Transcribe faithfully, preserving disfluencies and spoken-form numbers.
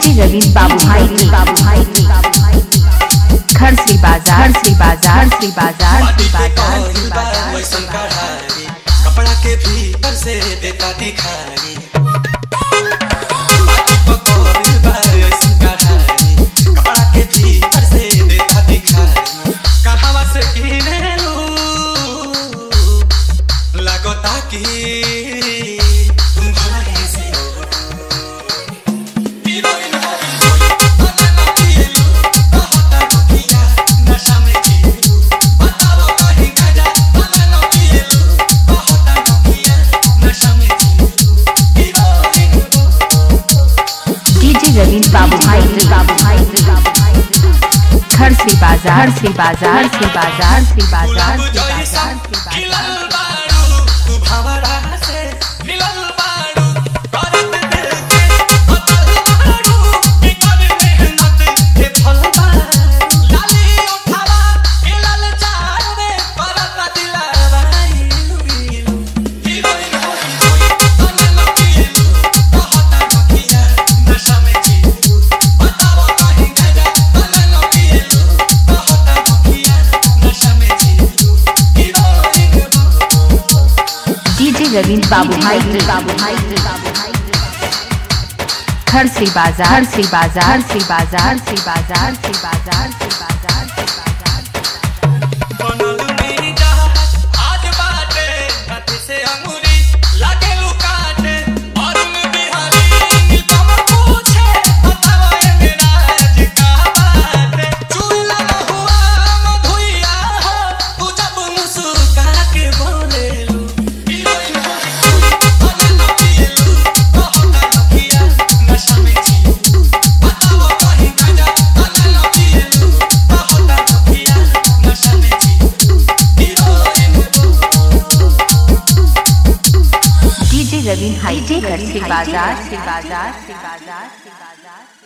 DJ Ravindra बाबू भाई बाबू भाई घर श्री बाजार श्री बाजार श्री बाजार श्री बाजार श्री बाजार कपड़ा के भीतर से देता दिखाई कपड़ा के भीतर से देता दिखाई कहां से किने लू लगता कि रवींद्र बाबू भाई बाबू भाई घर श्री बाजार श्री बाजार श्री बाजार श्री बाजार श्री बाजार श्री बाजार रवींद्र बाबू भाई बाबू भाई घर श्री बाजार श्री बाजार श्री बाजार श्री बाजार श्री बाजार श्री बाजार रवींद्र हाई घर श्री बाजार श्री बाजार श्री बाजार श्री बाजार